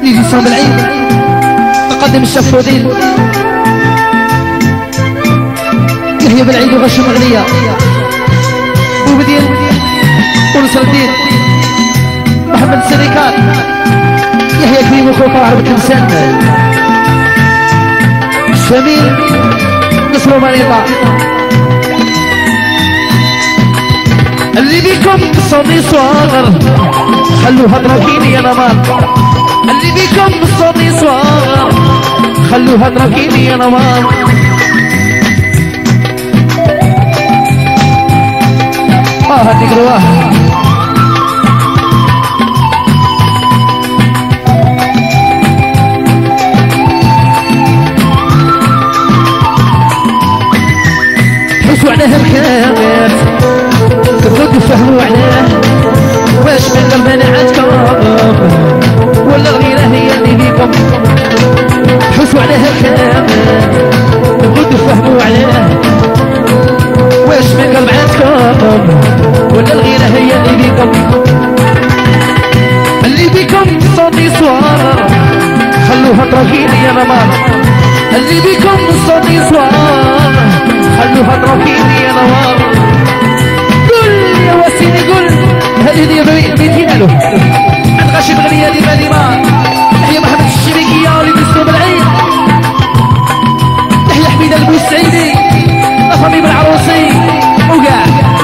نيجي صوم العيد نقدم الشفودين يحيى بالعيد وغش مغنية بوبدين ونصر الدين محمد السريكات يحيى كريم وخوفا عربة الإنسان شميل نصر مريضة اللي بيكم صوتي صغر خلوها تراكيني يا نمار اللي بيكم صوتي صغر خلوها تراكيني يا نمار هديك رواه حسوا عليها الكامير تردوا فهموا عليه واش من قلبنا عندكم ولا الغيرة هي اللي بيكم حسوا عليها الكامير تردوا فهموا عليه واش من قلب عندكم ولا الغيرة هي اللي بيكم اللي بيكم صوتي صوار خلوها تراكيني يا نمار اللي بيكم صوتي صوار خلوها تراكيني يا نمار قل يا وسيدي قل هذه دي بيتين له عن غاشي بغنية ديما ديما يحيى محمد الشريكية اللي بيسلو بالعيد يحيى حميد البوسعيدي أفهمي بالعروسي وقع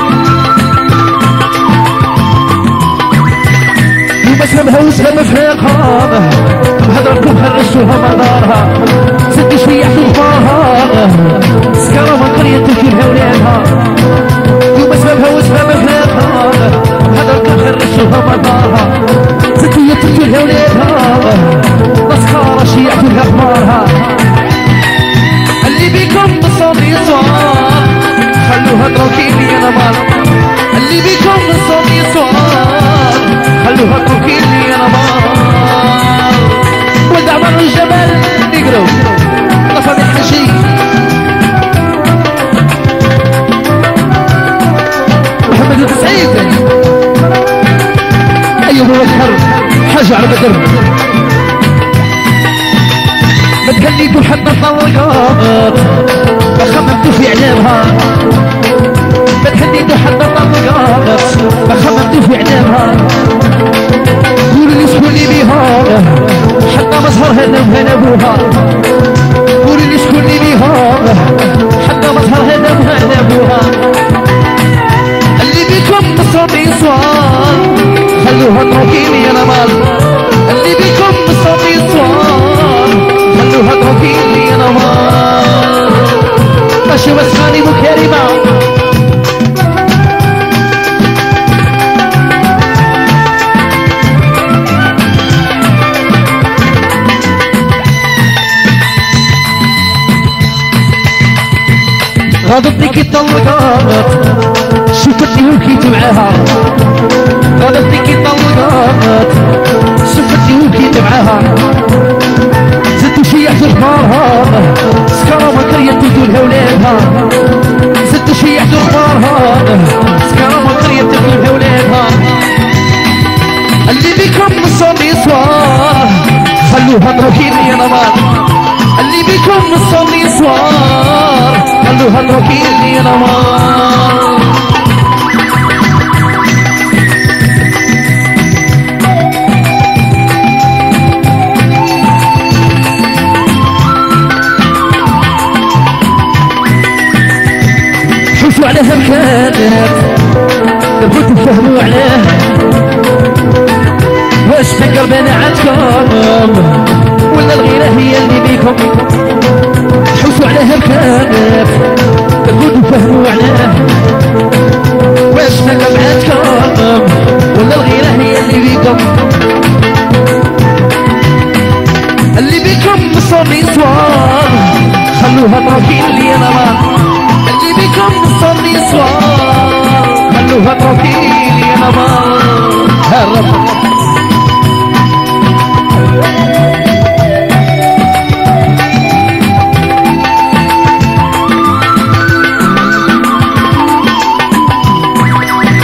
ومسلمها وسلم فراقها بهضركم هرشوها مدارها ست شوية في غبارها سكرة من قرية تركيبها ولادها ومسلمها وسلم فراقها بهضركم هرشوها مدارها ست شوية تركيبها ولادها مسكرة شيع في غبارها اللي بيكم بصوتي صوار خلوها تروكيني يا نمار اللي بيكم بصوتي صوار خلوها تروكيني يا نمار ودع مر الجبل نقرو طفى بالحشي محمد السعيد ايوه هو الحرب حاجة على بدر ما تكليتوا حتى الطلقات ما خممتوا في اعلامها ما تكليتوا حتى الطلقات ما خممتوا في اعلامها قولوا لي شكون اللي بيها حتى مظهر هنا وهنا ابوها قولوا لي شكون اللي بيها حتى مظهر هنا وهنا ابوها اللي بيكم بصوتي صوار خلوها تروكيني يا نمار اللي بيكم بصوتي صوار خلوها تروكيني يا نمار ماشي وسخاني مكرمة غضبتي كي طلقات شفتني وكيت معاها غضبتي كي طلقات شفتني وكيت معاها زدتو شي يحضر غبارها سكرة ما قرية تقولها ولادها زدتو شي يحضر غبارها سكرة ما قرية تقولها ولادها اللي بيكم صوتي صوار خلوها تروكيني يا نمار اللي بيكم صوتي صوار خلوها تروكيني يا نمار حسوا عليها الكاتب تبغوا تفهموا عليه واش في قلبنا عندكم ولا الغيرة هي اللي بيكم حسوا عليها الكاتب تبغوا تفهموا عليه واش في قلب عندكم ولا الغيرة هي اللي بيكم اللي بيكم صوتي صوار خلوها تروكيني يا نمار اللي بيكم صوتي صوار خلوها تروكيني يا نمار هرب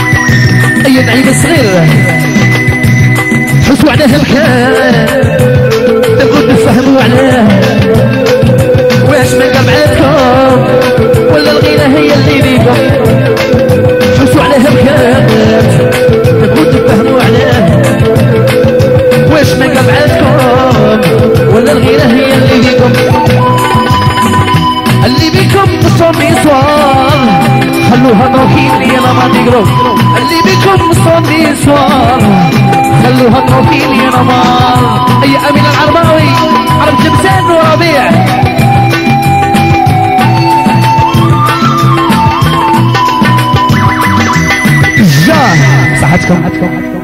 اي العيد الصغير حسوا عليها الكلام تفهموا عليه واش من قبعتكم ولا الغيرة هي اللي بيكم شوفوا عليها بكات تبغوا تفهموا عليه واش من قبعتكم ولا الغيرة هي اللي بيكم اللي بيكم تصومي صوام خلوها توكيل يا ما تقروا اللي بيكم تصومي صوام خلوها توكيل يا نمار اي امين العرباوي عرب جمسان وربيع صحتكم